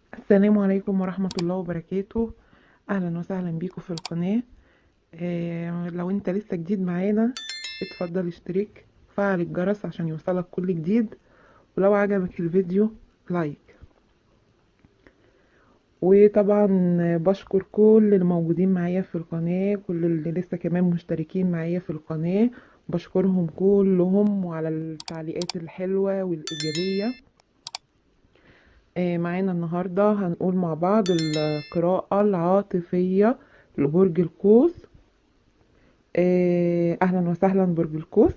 السلام عليكم ورحمة الله وبركاته. أهلا وسهلا بيكم في القناة. لو انت لسه جديد معانا، اتفضل اشترك وفعل الجرس عشان يوصلك كل جديد. ولو عجبك الفيديو، لايك. وطبعا بشكر كل الموجودين معايا في القناة، كل اللي لسه كمان مشتركين معايا في القناة. بشكرهم كلهم وعلى التعليقات الحلوة والإيجابية. معانا النهاردة هنقول مع بعض القراءة العاطفية لبرج القوس. أهلا وسهلا برج القوس.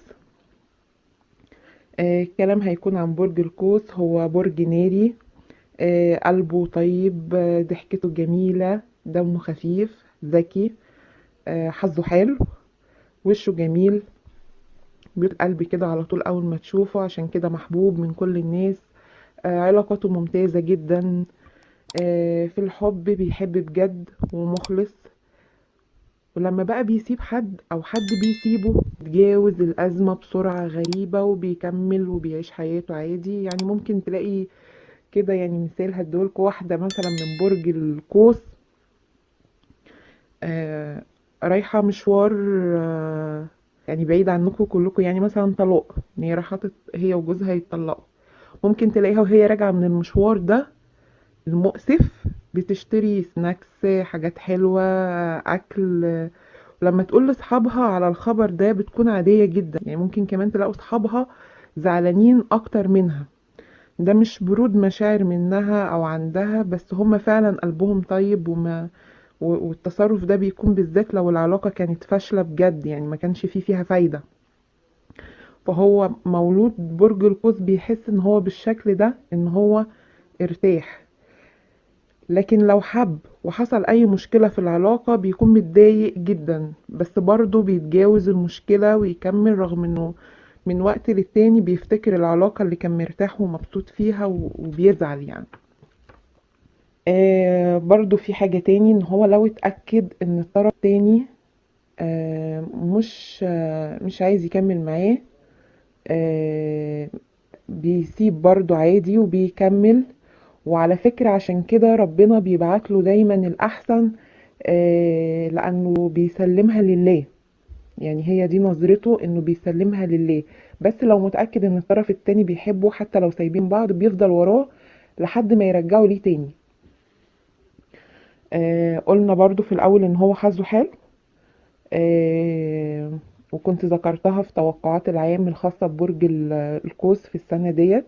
الكلام هيكون عن برج القوس. هو برج ناري، قلبه طيب، ضحكته جميلة، دمه خفيف، ذكي، حظه حلو، وشه جميل، بيقول قلبي كده على طول أول ما تشوفه، عشان كده محبوب من كل الناس. علاقته ممتازة جدا. في الحب بيحب بجد ومخلص. ولما بقى بيسيب حد او حد بيسيبه، بيتجاوز الازمة بسرعة غريبة وبيكمل وبيعيش حياته عادي. يعني ممكن تلاقي كده، يعني مثال هديهولكوا، واحدة مثلا من برج القوس آه رايحة مشوار، آه يعني بعيد عنكم كلكم، يعني مثلا طلاق، ان هي رايحة هي وجوزها يتطلقوا. ممكن تلاقيها وهي راجعة من المشوار ده المؤسف بتشتري سناكس، حاجات حلوة، أكل. ولما تقول لأصحابها على الخبر ده بتكون عادية جدا، يعني ممكن كمان تلاقوا أصحابها زعلانين أكتر منها. ده مش برود مشاعر منها أو عندها، بس هما فعلا قلبهم طيب. والتصرف ده بيكون بالذات لو العلاقة كانت فاشلة بجد، يعني ما كانش فيها فايدة. فهو مولود برج القوس بيحس ان هو بالشكل ده ان هو ارتاح. لكن لو حب وحصل اي مشكلة في العلاقة بيكون متضايق جدا، بس برضه بيتجاوز المشكلة ويكمل، رغم انه من وقت للتاني بيفتكر العلاقة اللي كان مرتاح ومبسوط فيها وبيزعل يعني. برضه في حاجة تاني، ان هو لو اتأكد ان الطرف التاني مش عايز يكمل معاه، آه بيسيب برضه عادي وبيكمل. وعلى فكرة عشان كده ربنا بيبعت له دايما الأحسن، لأنه بيسلمها لله. يعني هي دي نظرته، إنه بيسلمها لله. بس لو متأكد إن الطرف التاني بيحبه، حتى لو سايبين بعض بيفضل وراه لحد ما يرجعوا ليه تاني. قلنا برضو في الأول إن هو حظه حلو. آه وكنت ذكرتها في توقعات العام الخاصة ببرج القوس في السنة ديت.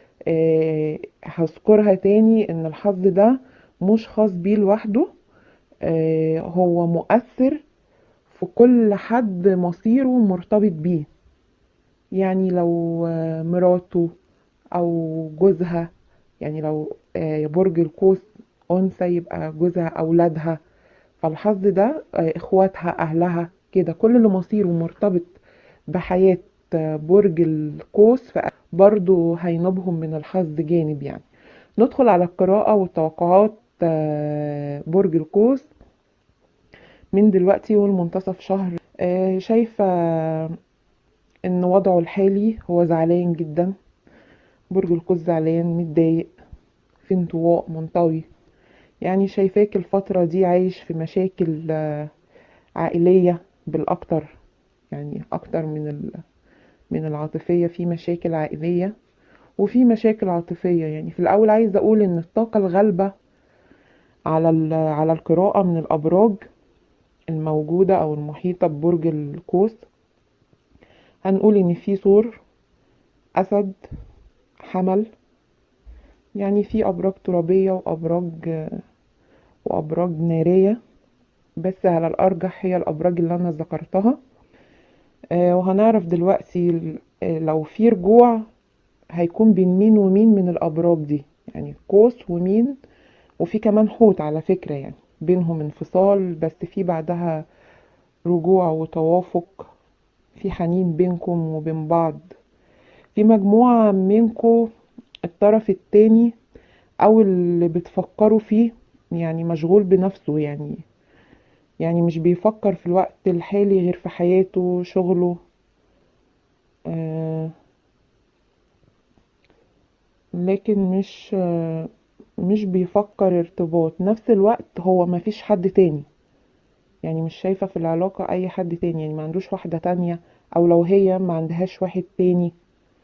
هذكرها تاني ان الحظ ده مش خاص بيه لوحده. هو مؤثر في كل حد مصيره مرتبط بيه. يعني لو مراته او جوزها، يعني لو برج القوس انثى يبقى جوزها، اولادها. فالحظ ده اخواتها، اهلها، كده كل اللي مصيره مرتبط بحياة برج القوس برضو هينوبهم من الحظ جانب يعني. ندخل على القراءة والتوقعات. برج القوس من دلوقتي والمنتصف شهر. شايفة ان وضعه الحالي هو زعلان جدا. برج القوس زعلان، متضايق، في انطواء، منطوي. يعني شايفاك الفترة دي عايش في مشاكل عائلية بالأكتر. يعني أكتر من العاطفية، في مشاكل عائلية وفي مشاكل عاطفية. يعني في الأول عايزة أقول إن الطاقة الغالبة على القراءة من الأبراج الموجودة أو المحيطة ببرج القوس، هنقول إن في ثور، أسد، حمل. يعني في أبراج ترابية وأبراج نارية، بس على الأرجح هي الأبراج اللي أنا ذكرتها. وهنعرف دلوقتي لو في رجوع هيكون بين مين ومين من الأبراج دي. يعني قوس ومين، وفي كمان حوت على فكرة، يعني بينهم انفصال بس في بعدها رجوع وتوافق. في حنين بينكم وبين بعض. في مجموعة منكم الطرف التاني او اللي بتفكروا فيه يعني مشغول بنفسه. يعني مش بيفكر في الوقت الحالي غير في حياته، شغله. آه لكن مش بيفكر ارتباط. نفس الوقت هو مفيش حد تاني، يعني مش شايفة في العلاقة اي حد تاني، يعني ما عندوش واحدة تانية، او لو هي ما عندهاش واحد تاني.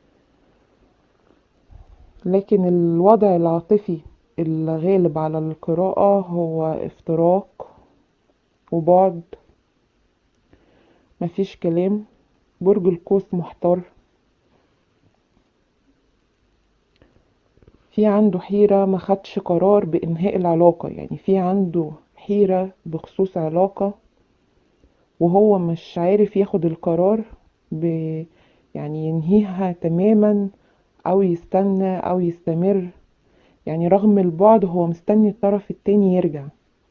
لكن الوضع العاطفي الغالب على القراءة هو افتراق وبعد، مفيش كلام. برج القوس محتار، في عنده حيرة، ما خدش قرار بإنهاء العلاقة، يعني في عنده حيرة بخصوص علاقة وهو مش عارف ياخد القرار ب يعني ينهيها تماما أو يستنى أو يستمر. يعني رغم البعد هو مستني الطرف التاني يرجع.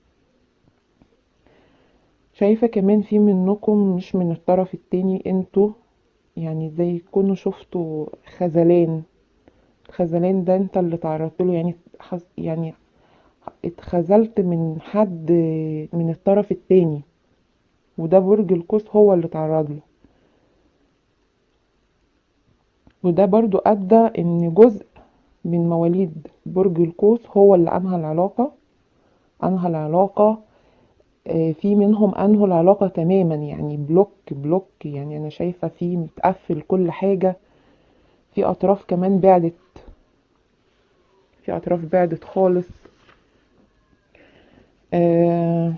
شايفة كمان في منكم مش من الطرف التاني انتوا، يعني زي يكونوا شفتوا خذلان. الخذلان ده انت اللي تعرضت له، يعني يعني اتخذلت من حد من الطرف التاني، وده برج القوس هو اللي تعرض له. وده برضو ادى ان جزء من مواليد برج القوس هو اللي انهى العلاقة. في منهم انهوا العلاقة تماما، يعني بلوك، يعني انا شايفة في متقفل كل حاجة. في اطراف كمان بعدت، في اطراف بعدت خالص. آه،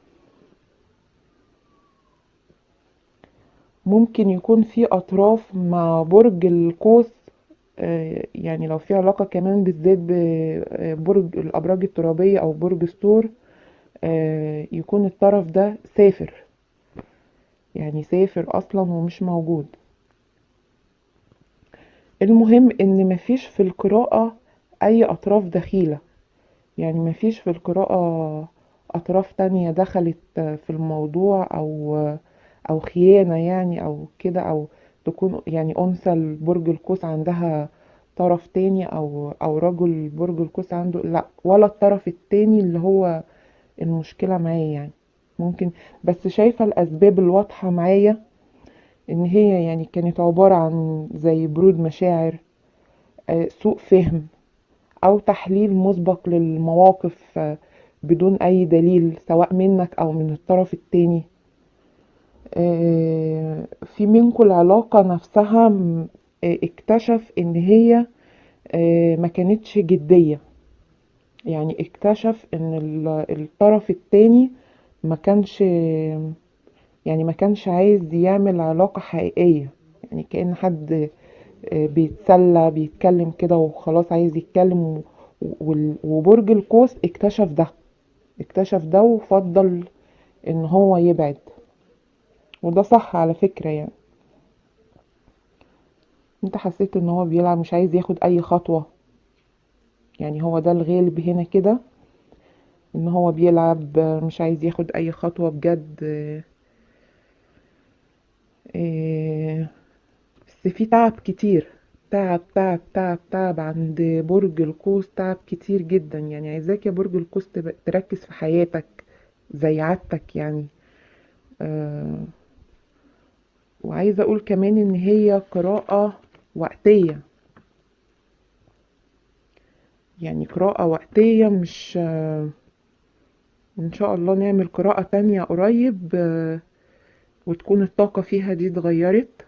ممكن يكون في اطراف مع برج القوس. يعني لو في علاقة كمان بالذات ببرج الابراج الترابية او برج الثور، يكون الطرف ده سافر، يعني سافر اصلا ومش موجود. المهم ان مفيش في القراءة اي اطراف دخيلة، يعني مفيش في القراءة اطراف تانية دخلت في الموضوع، او خيانة يعني او كده، او تكون يعني انثى البرج القوس عندها طرف تاني، او رجل برج القوس عنده، لا، ولا الطرف التاني اللي هو المشكلة معاه يعني. ممكن، بس شايفة الاسباب الواضحة معايا ان هي يعني كانت عبارة عن زي برود مشاعر، سوء فهم، او تحليل مسبق للمواقف بدون اي دليل سواء منك او من الطرف التاني. في منكم العلاقة نفسها اكتشف ان هي ما كانتش جدية، يعني اكتشف ان الطرف التاني ما كانش يعني ما كانش عايز يعمل علاقة حقيقية، يعني كأن حد بيتسلى بيتكلم كده وخلاص عايز يتكلم. وبرج القوس اكتشف ده وفضل ان هو يبعد، وده صح على فكرة يعني. انت حسيت ان هو بيلعب، مش عايز ياخد اي خطوة، يعني هو ده الغالب هنا كده، ان هو بيلعب، مش عايز ياخد اي خطوة بجد. آه، بس في تعب كتير، تعب عند برج القوس، تعب كتير جدا. يعني عايزاك يا برج القوس تركز في حياتك زي عادتك يعني. آه، وعايزة اقول كمان ان هي قراءة وقتية، يعني قراءة وقتية، مش ان شاء الله نعمل قراءة تانية قريب، وتكون الطاقة فيها دي اتغيرت.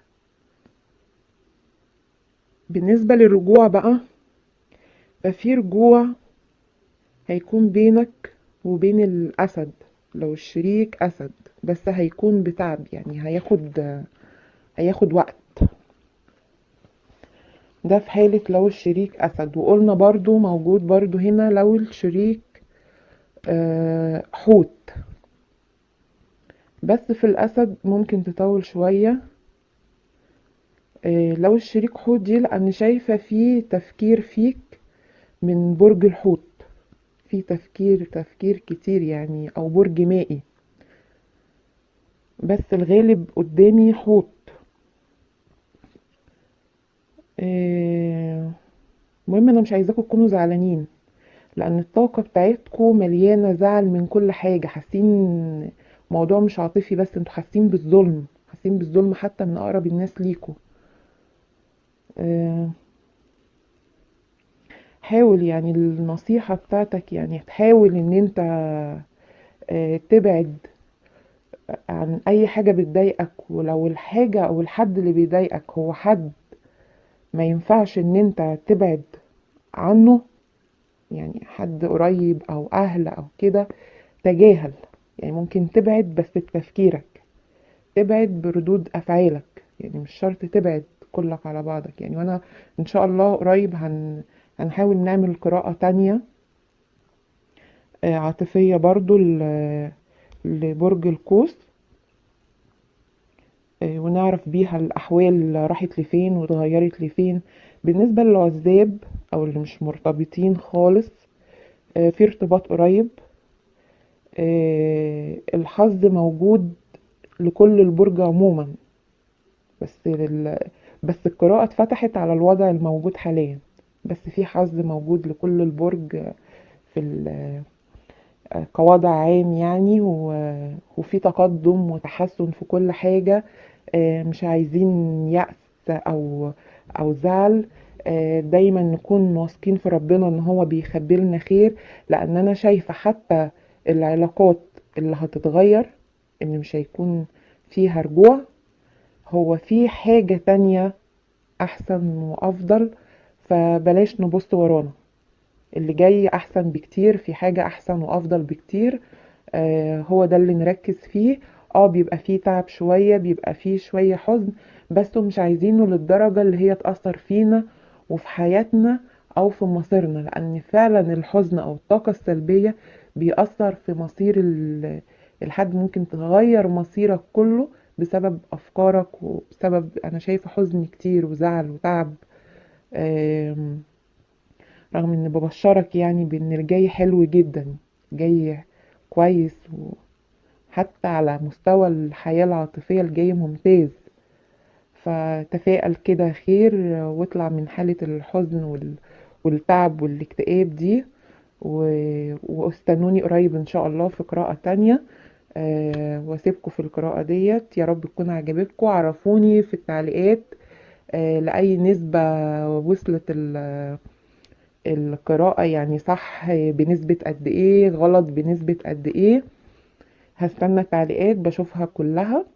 بالنسبة للرجوع بقى، ففي رجوع هيكون بينك وبين الأسد، لو الشريك أسد، بس هيكون بتعب، يعني هياخد وقت. ده في حالة لو الشريك أسد. وقلنا برضو موجود برضو هنا لو الشريك حوت، بس في الأسد ممكن تطول شوية. لو الشريك حوت دي، لأن شايفة فيه تفكير فيك من برج الحوت، في تفكير كتير يعني، أو برج مائي، بس الغالب قدامي حوت. المهم انا مش عايزاكم تكونوا زعلانين، لان الطاقة بتاعتكم مليانة زعل من كل حاجة، حاسين موضوع مش عاطفي بس، انتوا حاسين بالظلم حتى من اقرب الناس ليكوا. آه، حاول يعني النصيحة بتاعتك يعني تحاول ان انت تبعد عن اي حاجة بتضايقك، ولو الحاجة او الحد اللي بيضايقك هو حد ما ينفعش ان انت تبعد عنه، يعني حد قريب او اهل او كده، تجاهل. يعني ممكن تبعد بس بتفكيرك، تبعد بردود افعالك، يعني مش شرط تبعد كلك على بعضك يعني. وانا ان شاء الله قريب هنحاول نعمل قراءة تانية عاطفية برضو لبرج القوس، ونعرف بيها الأحوال راحت لفين واتغيرت لفين. بالنسبة للعزاب أو اللي مش مرتبطين خالص، في ارتباط قريب، الحظ موجود لكل البرج عموما، بس بس القراءة اتفتحت على الوضع الموجود حاليا، بس في حظ موجود لكل البرج في كوضع عام يعني، وفي تقدم وتحسن في كل حاجة. مش عايزين يأس أو زعل، دايما نكون واثقين في ربنا ان هو بيخبي لنا خير. لان انا شايفة حتى العلاقات اللي هتتغير، ان مش هيكون فيها رجوع، هو في حاجة تانية احسن وافضل. فبلاش نبص ورانا، اللي جاي احسن بكتير، في حاجة احسن وافضل بكتير. هو ده اللي نركز فيه. بيبقى فيه تعب شوية، بيبقى فيه شوية حزن، بس مش عايزينه للدرجة اللي هي تأثر فينا وفي حياتنا او في مصيرنا، لان فعلا الحزن او الطاقة السلبية بيأثر في مصير الحد. ممكن تغير مصيرك كله بسبب افكارك، وبسبب انا شايفة حزن كتير وزعل وتعب. آم، رغم ان ببشرك يعني بان الجاي حلو جدا، جاي كويس، وحتى على مستوى الحياة العاطفية الجاي ممتاز. فتفائل كده خير، واطلع من حالة الحزن والتعب والاكتئاب دي. واستنوني قريب ان شاء الله في قراءة تانية. واسيبكم في القراءة ديت، يا رب تكون عجبتكم. عرفوني في التعليقات لأي نسبة وصلت القراءة، يعني صح بنسبة قد ايه، غلط بنسبة قد ايه. هستنى تعليقات بشوفها كلها.